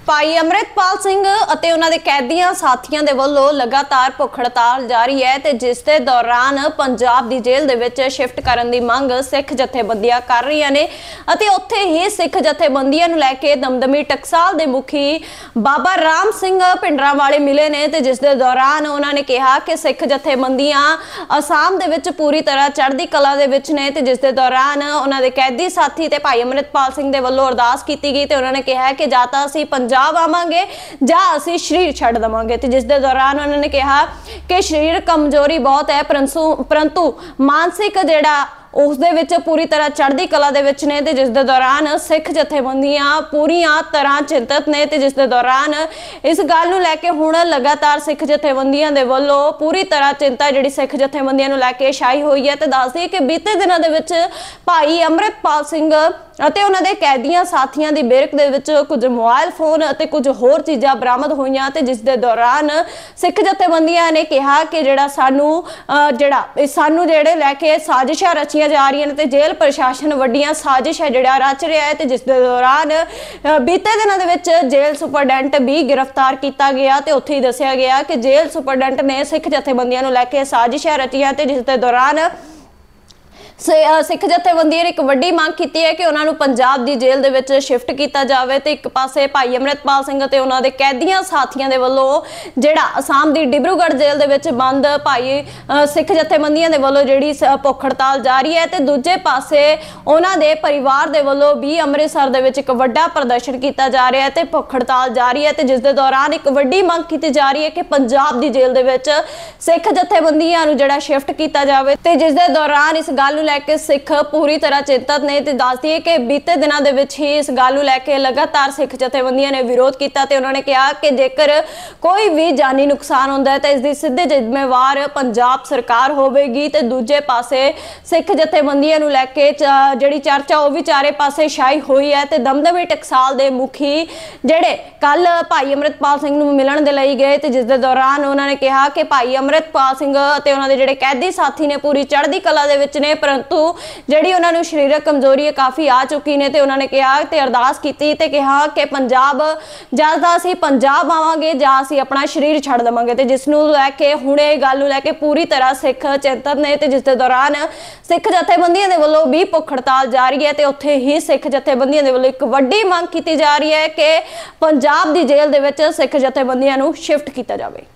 ਭਾਈ ਅੰਮ੍ਰਿਤਪਾਲ ਸਿੰਘ ਅਤੇ ਉਹਨਾਂ ਦੇ ਕੈਦੀਆਂ ਸਾਥੀਆਂ ਦੇ ਵੱਲੋਂ ਲਗਾਤਾਰ ਭੁੱਖ ਹੜਤਾਲ ਜਾਰੀ ਹੈ ਤੇ ਜਿਸ ਦੇ ਦੌਰਾਨ ਪੰਜਾਬ ਦੀ ਜੇਲ੍ਹ ਦੇ ਵਿੱਚ ਸ਼ਿਫਟ ਕਰਨ ਦੀ ਮੰਗ ਸਿੱਖ ਜਥੇਬੰਦੀਆਂ ਕਰ ਰਹੀਆਂ ਨੇ ਅਤੇ ਉੱਥੇ ਹੀ ਸਿੱਖ ਜਥੇਬੰਦੀਆਂ ਨੂੰ ਲੈ ਕੇ ਦਮਦਮੀ ਟਕਸਾਲ ਦੇ ਮੁਖੀ ਬਾਬਾ ਰਾਮ ਸਿੰਘ ਪਿੰਡਰਾਂਵਾਲੇ ਮਿਲੇ ਨੇ ਤੇ ਜਿਸ ਦੇ ਦੌਰਾਨ ਉਹਨਾਂ ਨੇ ਕਿਹਾ ਕਿ ਸਿੱਖ ਜਥੇਬੰਦੀਆਂ ਅਸਾਮ ਦੇ ਵਿੱਚ ਪੂਰੀ ਤਰ੍ਹਾਂ ਚੜ੍ਹਦੀ ਕਲਾ ਦੇ ਵਿੱਚ ਨੇ ਤੇ ਜਿਸ ਦੇ ਦੌਰਾਨ ਉਹਨਾਂ ਦੇ ਕੈਦੀ ਸਾਥੀ ਤੇ ਭਾਈ ਅੰਮ੍ਰਿਤਪਾਲ ਸਿੰਘ ਦੇ ਵੱਲੋਂ ਅਰਦਾਸ ਕੀਤੀ ਗਈ ਤੇ ਉਹਨਾਂ ਨੇ ਕਿਹਾ ਕਿ ਜਾਂ ਤਾਂ ਅਸੀਂ ਪੰਜਾਬ ਆਵਾਂਗੇ ਜਾਂ ਅਸੀਂ ਸ਼ਰੀਰ ਛੱਡ ਦਵਾਂਗੇ ਤੇ ਜਿਸ ਦੇ ਦੌਰਾਨ ਉਹਨਾਂ ਨੇ ਕਿਹਾ ਕਿ ਸ਼ਰੀਰ ਕਮਜ਼ੋਰੀ ਬਹੁਤ ਹੈ परंतु मानसिक ਜਿਹੜਾ ਉਸ ਦੇ ਵਿੱਚ ਪੂਰੀ ਤਰ੍ਹਾਂ ਚੜ੍ਹਦੀ ਕਲਾ ਦੇ ਵਿੱਚ ਨੇ ਤੇ ਜਿਸ ਦੇ ਦੌਰਾਨ ਸਿੱਖ ਜਥੇਬੰਦੀਆਂ ਪੂਰੀਆਂ ਤਰ੍ਹਾਂ ਚਿੰਤਤ ਨੇ ਤੇ ਜਿਸ ਦੇ ਦੌਰਾਨ ਇਸ ਗੱਲ ਨੂੰ ਲੈ ਕੇ ਹੁਣ ਲਗਾਤਾਰ ਸਿੱਖ ਜਥੇਬੰਦੀਆਂ ਦੇ ਵੱਲੋਂ ਪੂਰੀ ਤਰ੍ਹਾਂ ਚਿੰਤਾ ਜਿਹੜੀ ਸਿੱਖ ਜਥੇਬੰਦੀਆਂ ਨੂੰ ਲੈ ਕੇ ਛਾਈ ਹੋਈ ਹੈ ਤੇ ਦੱਸਦੀ ਕਿ ਬੀਤੇ ਦਿਨਾਂ ਦੇ ਵਿੱਚ ਭਾਈ ਅੰਮ੍ਰਿਤਪਾਲ ਸਿੰਘ ਅਤੇ ਉਹਨਾਂ ਦੇ ਕੈਦੀਆਂ ਸਾਥੀਆਂ ਦੀ ਬੇਰਕ ਦੇ ਵਿੱਚ ਕੁਝ ਮੋਬਾਈਲ ਫੋਨ ਅਤੇ ਕੁਝ ਹੋਰ ਚੀਜ਼ਾਂ ਬਰਾਮਦ ਹੋਈਆਂ ਤੇ ਜਿਸ ਦੇ ਦੌਰਾਨ ਸਿੱਖ ਜਥੇਬੰਦੀਆਂ ਨੇ ਕਿਹਾ ਕਿ ਜਿਹੜਾ ਸਾਨੂੰ ਜਿਹੜੇ ਲੈ ਕੇ ਸਾਜ਼ਿਸ਼ਾਂ ਰਚੀਆਂ ਜਾ ਰਹੀਆਂ ਨੇ ਤੇ ਜੇਲ੍ਹ ਪ੍ਰਸ਼ਾਸਨ ਵੱਡੀਆਂ ਸਾਜ਼ਿਸ਼ਾਂ ਜਿਹੜਾ ਰਚ ਰਿਹਾ ਹੈ ਤੇ ਜਿਸ ਦੇ ਦੌਰਾਨ ਬੀਤੇ ਦਿਨਾਂ ਦੇ ਵਿੱਚ ਜੇਲ੍ਹ ਸੁਪਰਡੈਂਟ ਵੀ ਗ੍ਰਿਫਤਾਰ ਕੀਤਾ ਗਿਆ ਤੇ ਉੱਥੇ ਹੀ ਦੱਸਿਆ ਗਿਆ ਕਿ ਜੇਲ੍ਹ ਸੁਪਰਡੈਂਟ ਨੇ ਸਿੱਖ ਜਥੇਬੰਦੀਆਂ ਨੂੰ ਲੈ ਕੇ ਸਾਜ਼ਿਸ਼ਾਂ ਰਚੀਆਂ ਤੇ ਜਿਸ ਦੇ ਦੌਰਾਨ ਸਿੱਖ ਜਥੇਬੰਦੀਆਂ ਨੇ ਇੱਕ ਵੱਡੀ ਮੰਗ ਕੀਤੀ ਹੈ ਕਿ ਉਹਨਾਂ ਨੂੰ ਪੰਜਾਬ ਦੀ ਜੇਲ੍ਹ ਦੇ ਵਿੱਚ ਸ਼ਿਫਟ ਕੀਤਾ ਜਾਵੇ ਤੇ ਇੱਕ ਪਾਸੇ ਭਾਈ ਅੰਮ੍ਰਿਤਪਾਲ ਸਿੰਘ ਅਤੇ ਉਹਨਾਂ ਦੇ ਕੈਦੀਆਂ ਸਾਥੀਆਂ ਦੇ ਵੱਲੋਂ ਜਿਹੜਾ ਅਸਾਮ ਦੀ ਡਿਬਰੂਗੜ੍ਹ ਜੇਲ੍ਹ ਦੇ ਵਿੱਚ ਬੰਦ ਭਾਈ ਸਿੱਖ ਜਥੇਬੰਦੀਆਂ ਦੇ ਵੱਲੋਂ ਜਿਹੜੀ ਭੁੱਖ ਹੜਤਾਲ ਜਾਰੀ ਹੈ ਤੇ ਦੂਜੇ ਪਾਸੇ ਉਹਨਾਂ ਦੇ ਪਰਿਵਾਰ ਦੇ ਵੱਲੋਂ ਵੀ ਅੰਮ੍ਰਿਤਸਰ ਦੇ ਵਿੱਚ ਇੱਕ ਵੱਡਾ ਪ੍ਰਦਰਸ਼ਨ ਕੀਤਾ ਜਾ ਰਿਹਾ ਹੈ ਤੇ ਭੁੱਖ ਹੜਤਾਲ ਜਾਰੀ ਹੈ ਤੇ ਜਿਸ ਦੇ ਦੌਰਾਨ ਇੱਕ ਵੱਡੀ ਮੰਗ ਕੀਤੀ ਜਾ ਰਹੀ ਹੈ ਕਿ ਪੰਜਾਬ ਦੀ ਜੇਲ੍ਹ ਦੇ ਵਿੱਚ ਸਿੱਖ ਜਥੇਬੰਦੀਆਂ ਨੂੰ ਜਿਹੜਾ ਸ਼ਿਫਟ ਕੀਤਾ ਜਾਵੇ ਤੇ ਜਿਸ ਦੇ ਦੌਰਾਨ ਇਸ ਗੱਲ ਲੈ ਕੇ ਸਿੱਖ ਪੂਰੀ ਤਰ੍ਹਾਂ ਚਿੰਤਤ ਨੇ ਤੇ ਦੱਸਦੀ ਹੈ ਕਿ ਬੀਤੇ ਦਿਨਾਂ ਦੇ ਵਿੱਚ ਹੀ ਇਸ ਗੱਲ ਨੂੰ ਲੈ ਕੇ ਲਗਾਤਾਰ ਸਿੱਖ ਜਥੇਬੰਦੀਆਂ ਨੇ ਵਿਰੋਧ ਕੀਤਾ ਤੇ ਉਹਨਾਂ ਨੇ ਕਿਹਾ ਕਿ ਜੇਕਰ ਕੋਈ ਵੀ ਜਾਨੀ ਨੁਕਸਾਨ ਹੁੰਦਾ ਹੈ ਤਾਂ ਇਸ ਦੀ ਸਿੱਧੇ ਜ਼ਿੰਮੇਵਾਰ ਪੰਜਾਬ ਸਰਕਾਰ ਹੋਵੇਗੀ ਤੇ ਦੂਜੇ ਪਾਸੇ ਸਿੱਖ ਜਥੇਬੰਦੀਆਂ ਨੂੰ ਲੈ ਕੇ ਜਿਹੜੀ ਚਰਚਾ ਉਹ ਵੀ ਚਾਰੇ ਪਾਸੇ ਛਾਈ ਹੋਈ ਹੈ ਤੇ ਦਮਦਮੀ ਟਕਸਾਲ ਦੇ ਮੁਖੀ ਜਿਹੜੇ ਕੱਲ ਭਾਈ ਅੰਮ੍ਰਿਤਪਾਲ ਸਿੰਘ ਨੂੰ ਮਿਲਣ ਦੇ ਲਈ ਗਏ ਤੇ ਜਿਸ ਦੇ ਦੌਰਾਨ ਉਹਨਾਂ ਨੇ ਕਿਹਾ ਕਿ ਭਾਈ ਅੰਮ੍ਰਿਤਪਾਲ ਸਿੰਘ ਅਤੇ ਉਹਨਾਂ ਦੇ ਜਿਹੜੇ ਕੈਦੀ ਸਾਥੀ ਨੇ ਪੂਰੀ ਚੜ੍ਹਦੀ ਕਲਾ ਦੇ ਵਿੱਚ ਨੇ परंतु ਜਿਹੜੀ ਉਹਨਾਂ ਨੂੰ ਸਰੀਰਕ ਕਮਜ਼ੋਰੀ ਕਾਫੀ ਆ ਚੁੱਕੀ ਨੇ ਤੇ ਉਹਨਾਂ ਨੇ ਕਿਹਾ ਤੇ ਅਰਦਾਸ ਕੀਤੀ ਤੇ ਕਿਹਾ ਕਿ ਪੰਜਾਬ ਜਾਂ ਤਾਂ ਅਸੀਂ ਪੰਜਾਬ ਆਵਾਂਗੇ ਜਾਂ ਅਸੀਂ ਆਪਣਾ ਸਰੀਰ ਛੱਡ ਦਵਾਂਗੇ ਤੇ ਜਿਸ ਨੂੰ ਲੈ ਕੇ ਹੁਣ ਇਹ ਗੱਲ ਨੂੰ ਲੈ ਕੇ ਪੂਰੀ ਤਰ੍ਹਾਂ ਸਿੱਖ ਚਿੰਤਤ ਨੇ ਤੇ ਜਿਸ ਦੇ ਦੌਰਾਨ ਸਿੱਖ ਜਥੇਬੰਦੀਆਂ ਦੇ ਵੱਲੋਂ ਵੀ ਭੁੱਖ ਹੜਤਾਲ ਜਾਰੀ ਹੈ ਤੇ ਉੱਥੇ ਹੀ ਸਿੱਖ ਜਥੇਬੰਦੀਆਂ ਦੇ ਵੱਲੋਂ ਇੱਕ ਵੱਡੀ ਮੰਗ ਕੀਤੀ ਜਾ ਰਹੀ ਹੈ ਕਿ ਪੰਜਾਬ ਦੀ ਜੇਲ੍ਹ ਦੇ ਵਿੱਚ ਸਿੱਖ ਜਥੇਬੰਦੀਆਂ ਨੂੰ ਸ਼ਿਫਟ ਕੀਤਾ ਜਾਵੇ।